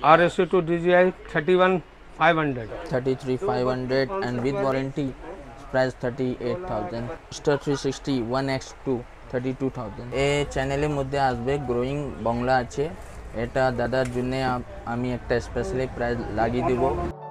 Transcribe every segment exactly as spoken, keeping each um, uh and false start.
R S two D J I thirty-one five hundred. thirty-three five hundred and with warranty price thirty-eight thousand. Star three sixty one X two thirty-two thousand. এই চ্যানেলের মধ্যে আসবে growing Bangla আছে, এটা দাদার জন্য আমি একটা স্পেশালি প্রাইস লাগিয়ে দেব।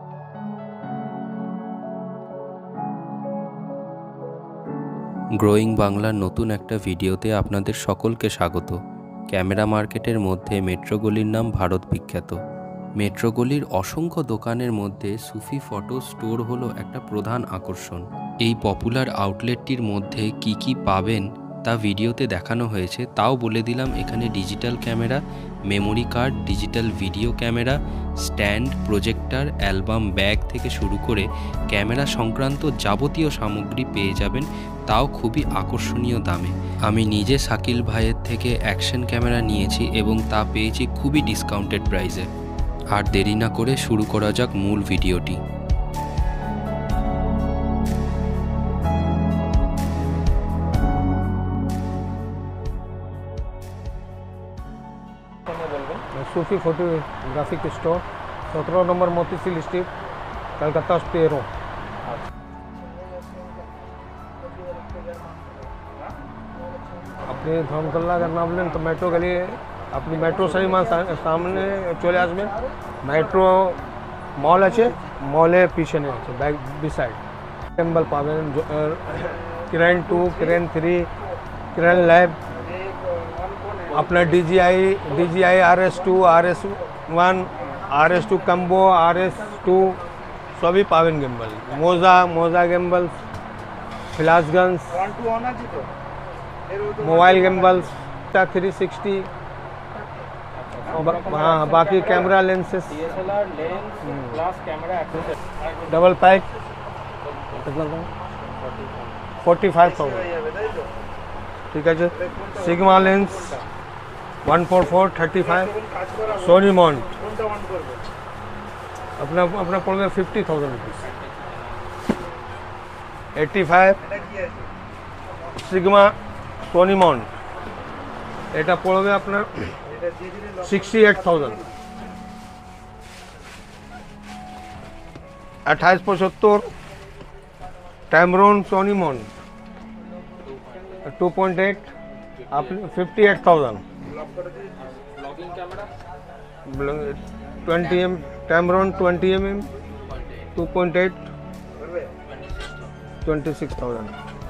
গ্রোয়িং বাংলার নতুন একটা ভিডিওতে আপনাদের সকলকে স্বাগত। ক্যামেরা মার্কেটের মধ্যে মেট্রো গলির নাম ভারত বিখ্যাত। মেট্রো গলির অসংখ্য দোকানের মধ্যে সুফি ফটো স্টোর হলো একটা প্রধান আকর্ষণ। এই পপুলার আউটলেটটির মধ্যে কি কি পাবেন তা ভিডিওতে দেখানো হয়েছে, তাও বলে দিলাম। এখানে digital camera, memory card, digital video camera, stand, projector, album, bag থেকে শুরু করে ক্যামেরা সংক্রান্ত যাবতীয় সামগ্রী পেয়ে যাবেন, তাও খুবই আকর্ষণীয় দামে। আমি নিজে শাকিল ভাইয়ের থেকে অ্যাকশন ক্যামেরা নিয়েছি এবং তা পেয়েছি খুবই ডিসকাউন্টেড প্রাইসে। আর দেরি না করে শুরু করা যাক মূল ভিডিওটি। सूफी फोटोग्राफिक स्टोर सत्रह नंबर मोतीसिल स्ट्रीट कलकत्ता तेरह। अपनी धर्मकल्ला का नाम लें तो मेट्रो गली अपनी मेट्रो सही मां सामने चले आसबें। मेट्रो मॉल আছে, মলে পিছনে আছে ব্যাক বিসাইড। টেম্বল পাবেন, Crane two, Crane three, Crane lab, अपना D J I D J I R S two, R S one, R S two combo, R S two सभी पावन gimbal, Moza Moza gimbal, flashguns, mobile gimbals, three sixty, हाँ बाकी camera lenses, double pack forty five thousand. ठीक है जी। Sigma lens one four four thirty five, Sony mount अपना अपना पड़ गया fifty thousand rupees. Eighty five Sigma Sony mount এটা পড়বে আপনার সিক্সটি এইট থাউজেন্ড। আঠাইশ পঁচাত্তর Tamron Sony mount two point eight आप fifty eight thousand. Twenty M Tamron twenty M M two point eight twenty six thousand.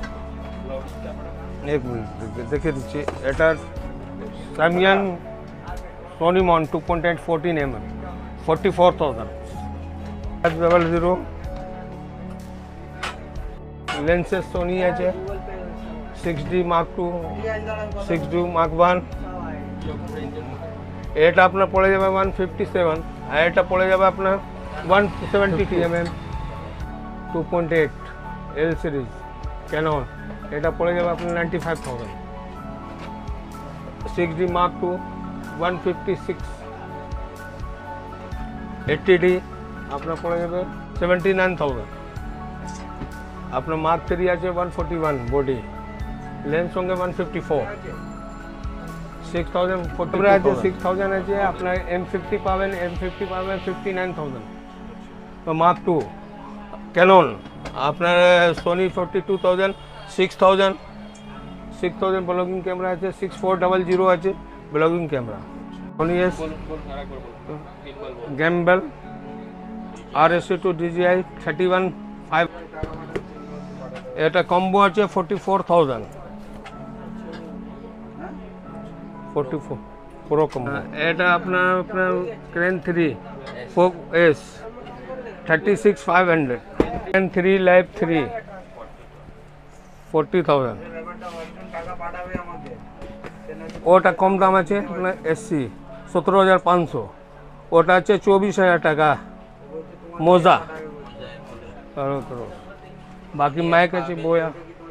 एक minute देखिए दीजिए, एटार Samyang Sony mount two point eight fourteen M M forty four thousand. Double zero lenses Sony है, six D mark two, six D mark one. এটা আপনার পড়ে যাবে one fifty seven, আর এটা পড়ে যাবে আপনার one seventy T M M two point eight L series Canon, এটা পড়ে যাবে আপনার ninety five thousand. Six D mark two one fifty six, eighty D আপনার পড়ে যাবে সেভেন্টি নাইন থাউজেন্ড। আপনার মার্ক থ্রি আছে one forty one body, lens সঙ্গে one fifty four, six thousand forty আছে, সিক্স থাউজেন্ড আছে আপনার এম ফিফটি পাবেন, এম ফিফটি পাবেন ফিফটি নাইন থাউজেন্ড। তো মার্ক টু ক্যানন আপনার Sony forty two thousand, six thousand six thousand ব্লগিং camera আছে, সিক্স ফোর ডাবল জিরো আছে ব্লগিং camera. Sony S gimbal R S two D J I thirty one five, এটা combo আছে forty four thousand, forty four pro combo. এটা আপনার আপনার Crane three ফোক S thirty six five hundred, Crane three live three forty thousand. ওটা কম দাম আছে আপনার এসসি সতেরো হাজার পাঁচশো, ওটা আছে চব্বিশ হাজার টাকা মোজা। বাকি মাইক আছে বয়া।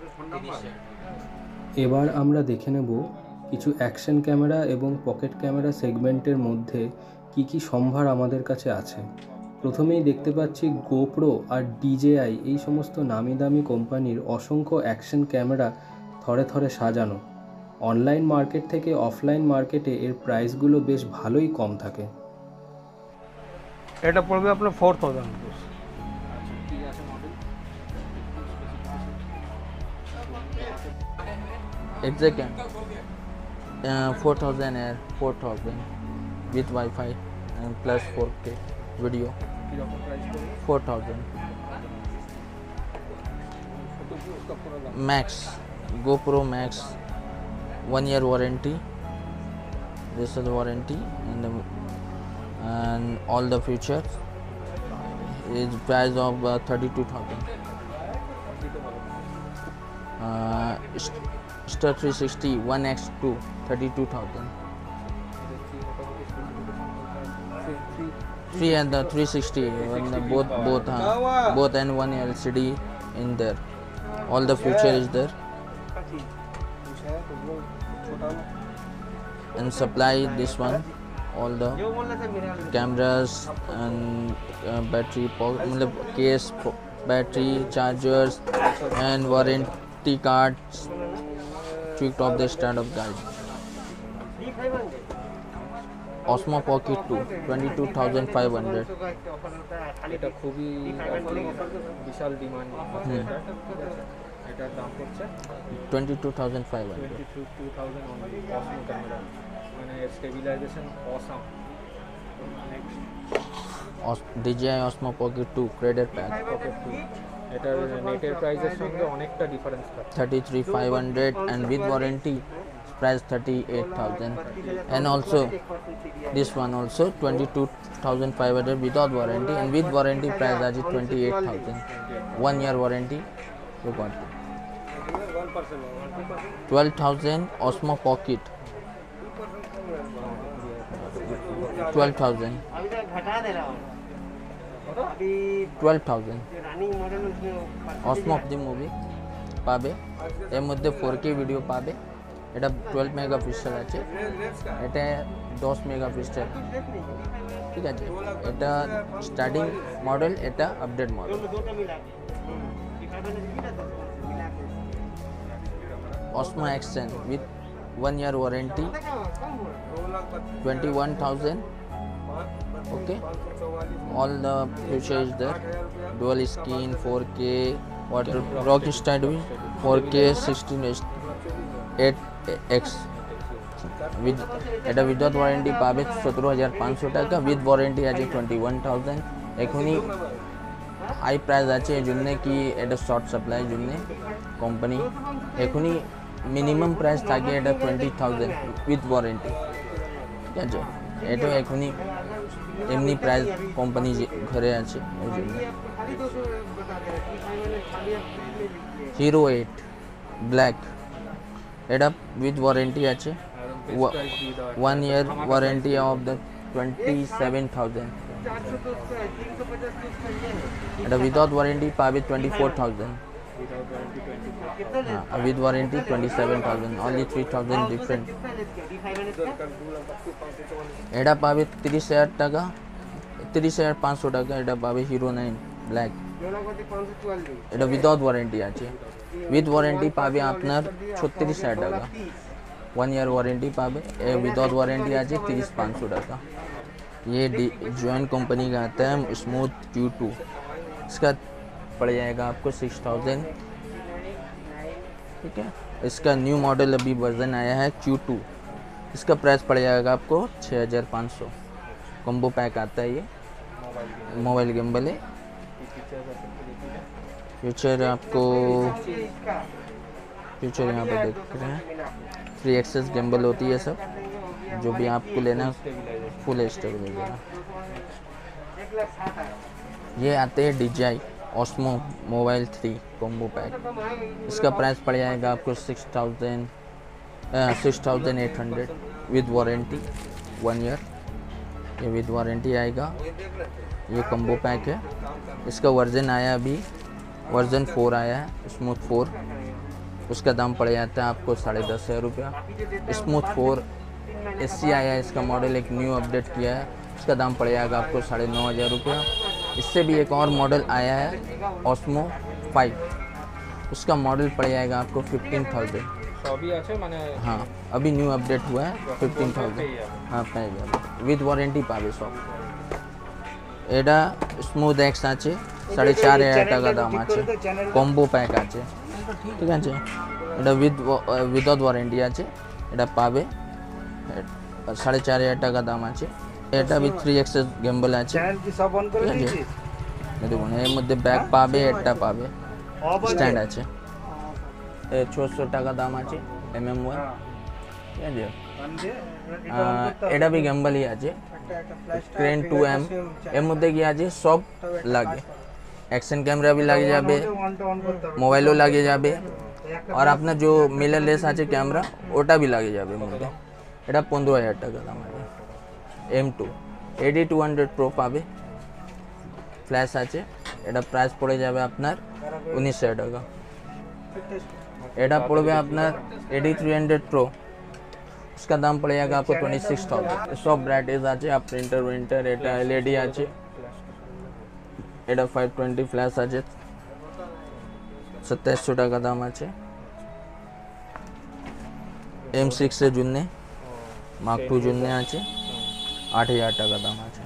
এবার আমরা দেখে নেব কিছু অ্যাকশন ক্যামেরা এবং পকেট ক্যামেরা সেগমেন্টের মধ্যে কি কি সম্ভার আমাদের কাছে আছে। প্রথমেই দেখতে পাচ্ছি গোপ্রো আর ডিজেআই, এই সমস্ত নামি দামি কোম্পানির অসংখ্য অ্যাকশন ক্যামেরা থরে থরে সাজানো। অনলাইন মার্কেট থেকে অফলাইন মার্কেটে এর প্রাইসগুলো বেশ ভালোই কম থাকে। এটা পড়বে আপনার four thousand rupees. Exact uh, four thousand air four thousand with Wi-Fi and plus four K video four thousand Max GoPro Max one year warranty. This is the warranty and the, and all the features is price of uh, thirty-two thousand. Uh, Star three sixty one X two thirty-two thousand. Three and the three sixty and the both both uh, both and one L C D in there. All the feature is there. And supply this one all the cameras and uh, battery po- matlab case po- battery chargers and warranty cards. Tweak top the standard guide. Osmo Pocket two twenty-two thousand five hundred. এটা খুবই বিশাল demand আছে এটা, ঠিক আছে। এটার দাম হচ্ছে twenty-two thousand five hundred. twenty-two thousand only Osmo camera, মানে stabilization awesome. Os- D J I Osmo Pocket two Credit Pack pocket two, এটার নেটের প্রাইসের সঙ্গে অনেকটা ডিফারেন্স থাকে। thirty-three thousand five hundred and with warranty price thirty-eight thousand. And also this one also twenty-two thousand five hundred without warranty and with warranty price is twenty-eight thousand. One year warranty you got it. twelve thousand Osmo Pocket twelve thousand twelve thousand Osmo of the movie পাবে, এর মধ্যে four কে video পাবে। এটা twelve megapixel আছে, এটা দশ megapixel, ঠিক আছে। এটা স্টার্টিং মডেল, এটা update model. Osmo Action with one year warranty twenty-one thousand. Okay, all the features is there, dual screen four K water rock steady four K sixteen eight X with এটা without warranty পাবে সতেরো হাজার পাঁচশো টাকা, with warranty আছে twenty one thousand. এখনই high price আছে এই জন্যে কি এটা শর্ট সাপ্লাই জন্যে কোম্পানি এখনই মিনিমাম প্রাইস থাকে এটা টোয়েন্টি থাউজেন্ড উইথ ওয়ারেন্টি, ঠিক আছে। এটা এখনই এমনি প্রাইস কোম্পানি ঘরে আছে ওই জন্য। হিরো এইট ব্ল্যাক, এটা উইথ ওয়ারেন্টি আছে, one year warranty of the twenty seven thousand. এটা উইদাউট ওয়ারেন্টি পাবে টোয়েন্টি ফোর থাউজেন্ড, হ্যাঁ with warranty twenty seven thousand, only three thousand different. এটা পাবে তিরিশ হাজার টাকা, তিরিশ হাজার পাঁচশো টাকা এটা পাবে হিরো নাইন ব্ল্যাক। এটা উইদাউট ওয়ারেন্টি আছে, উইথ ওয়ারেন্টি পাবে আপনার ছত্রিশ হাজার টাকা, वन ईयर वारंटी पावे, विदाउट वारंटी आज तीस पाँच सौ टाका। ये जॉइन कंपनी का आता है स्मूथ क्यू टू, इसका पड़ जाएगा आपको सिक्स थाउजेंड, ठीक है। इसका न्यू मॉडल अभी वर्जन आया है क्यू टू, इसका प्राइस पड़ जाएगा आपको छः हज़ार पाँच सौ। कॉम्बो पैक आता है, ये मोबाइल गिम्बल है। फीचर आपको फीचर यहाँ पे देख रहे हैं, फ्री एक्सेस गिम्बल होती है सब, जो भी आपको लेना फुल स्टेबल। ये आते हैं DJI Osmo mobile three combo pack, इसका प्राइस पड़ जाएगा आपको six thousand six thousand eight hundred with warranty one year, ये विद वारंटी आएगा। ये कॉम्बो पैक है, इसका वर्जन आया अभी वर्जन फोर आया है, स्मूथ फोर, उसका दाम पड़ जाता है आपको साढ़े दस हज़ार रुपया। स्मूथ फोर एस सी आया है, इसका मॉडल एक न्यू अपडेट किया है, उसका दाम पड़ जाएगा आपको साढ़े नौ हज़ार रुपया। इससे भी एक और मॉडल आया है ऑस्मो फाइव, उसका मॉडल पड़ जाएगा आपको फिफ्टीन थाउजेंड। हाँ अभी न्यू अपडेट हुआ है, फिफ्टीन थाउजेंड हाँ पाएगा विद वारंटी पावे सब। এটা স্মুথ এক্স আছে সাড়ে চার হাজার টাকা দাম আছে, কম্বো প্যাক আছে, ঠিক আছে। এটা উইথ উইদাউট ওয়ারেন্টি আছে, এটা পাবে সাড়ে চার হাজার টাকা দাম আছে। এটা উইথ থ্রি এক্সেস গেম্বল আছে, ঠিক আছে। দেখুন এর মধ্যে ব্যাগ পাবে, এটা পাবে, স্ট্যান্ড আছে। এ ছশো টাকা দাম আছে, এম এম ওয়ান, ঠিক আছে। এটা বি গেম্বলই আছে, ক্রেন টু এম। এর মধ্যে কি আছে সব লাগে, অ্যাকশন ক্যামেরা भी লাগে যাবে, মোবাইলও লাগে যাবে, আর আপনার যে মিররলেস আছে ক্যামেরা ওটা भी লাগে যাবে এর মধ্যে। এটা পনেরো হাজার টাকা দাম আছে। M two AD two hundred pro পাবে, ফ্ল্যাশ আছে, এটা প্রাইস পড়ে যাবে আপনার উনিশ হাজার টাকা। এটা পড়বে আপনার एडी थ्री हंड्रेड प्रो, उसका दाम पड़ जाएगा आपको ट्वेंटी सिक्स थाउजेंड। सब ब्राइटेज আছে, आप प्रिंटर विंटर, এটা এলইডি আছে, এটা ফাইভ টোয়েন্টি ফ্ল্যাশ আছে, সত্তাইশশো টাকা দাম আছে। এম সিক্স এর জন্য মার্ক টু জন্য আছে, আট হাজার টাকা দাম আছে।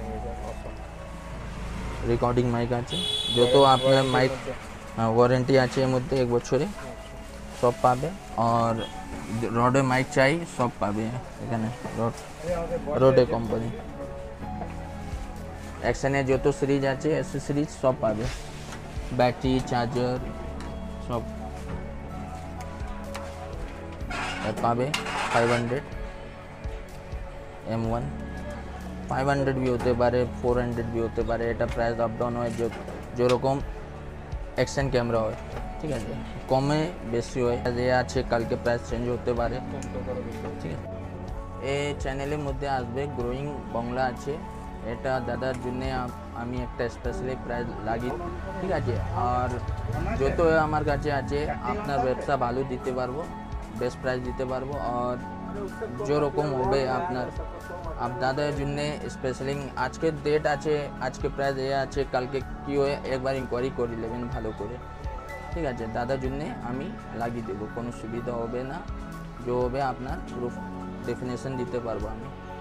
রেকর্ডিং মাইক আছে, যত আপনার মাইক ওয়ারেন্টি আছে এর মধ্যে এক বছরে সব পাবে। আর রডে মাইক চাই সব পাবে এখানে, রড রোডে কোম্পানি। অ্যাকশনের যত সিরিজ আছে অ্যাসেসরিজ সব পাবে, ব্যাটারি চার্জার সব পাবে। Five hundred M one, five hundred भी হতে পারে, ফোর হান্ড্রেড भी হতে পারে, এটা প্রাইস আপ ডাউন হয় যেরকম অ্যাকশন ক্যামেরা হয়, ঠিক আছে। কমে বেশি হয়, এ আছে কালকে প্রাইস চেঞ্জ হতে পারে, ঠিক আছে। এই চ্যানেলের মধ্যে আসবে গ্রোয়িং বাংলা আছে, এটা দাদার জন্য আমি একটা স্পেশালি প্রাইস লাগি, ঠিক আছে। আর যত আমার কাছে আছে আপনার ব্যবসা ভালো দিতে পারবো, বেস্ট প্রাইস দিতে পারবো। আর যেরকম হবে আপনার আপ দাদার জন্য স্পেশালি আজকে ডেট আছে, আজকে প্রাইস এ আছে, কালকে কী হয় একবার ইনকোয়ারি করে নেবেন ভালো করে, ঠিক আছে। দাদার জন্য আমি লাগিয়ে দেবো, কোনো সুবিধা হবে না, যে হবে আপনার পুরো ডেফিনেশন দিতে পারবো আমি।